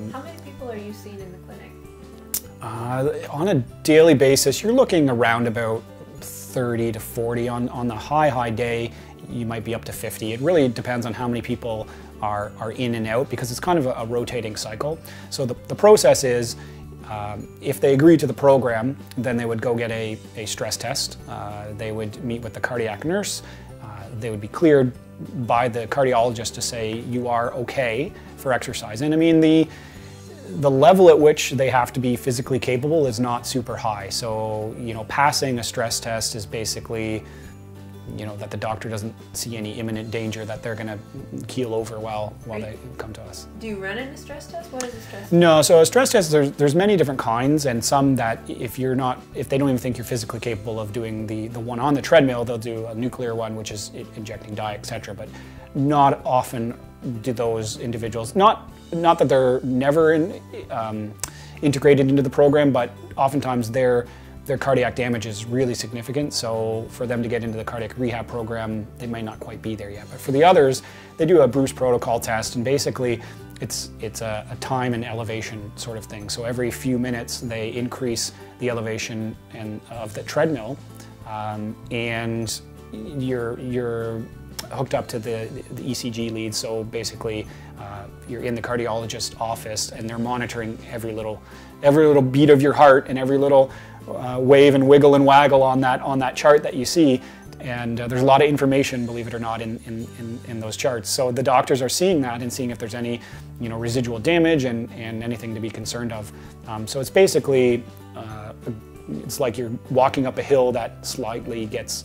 How many people are you seeing in the clinic? On a daily basis, you're looking around about 30 to 40. On the high day, you might be up to 50. It really depends on how many people are in and out, because it's kind of a rotating cycle. So the process is, if they agree to the program, then they would go get a stress test. They would meet with the cardiac nurse. They would be cleared by the cardiologist to say you are okay for exercise. And I mean, the level at which they have to be physically capable is not super high. So, you know, passing a stress test is basically, you know, that the doctor doesn't see any imminent danger that they're going to keel over while they come to us. Do you run in a stress test? What is a stress test? No, so a stress test, there's many different kinds, and some that if they don't even think you're physically capable of doing the one on the treadmill, they'll do a nuclear one, which is injecting dye, etc. But not often do those individuals, not that they're never integrated into the program, but oftentimes their cardiac damage is really significant, so for them to get into the cardiac rehab program, they might not quite be there yet. But for the others, they do a Bruce protocol test, and basically it's a time and elevation sort of thing. So every few minutes they increase the elevation of the treadmill, and you're hooked up to the ECG lead. So basically you're in the cardiologist's office, and they're monitoring every little beat of your heart and every little wave and wiggle and waggle on that chart that you see. And there's a lot of information, believe it or not, in those charts. So the doctors are seeing that and seeing if there's any, you know, residual damage and anything to be concerned of. So it's basically it's like you're walking up a hill that slightly gets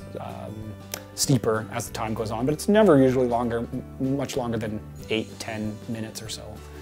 steeper as the time goes on, but it's never usually much longer than 8-10 minutes or so.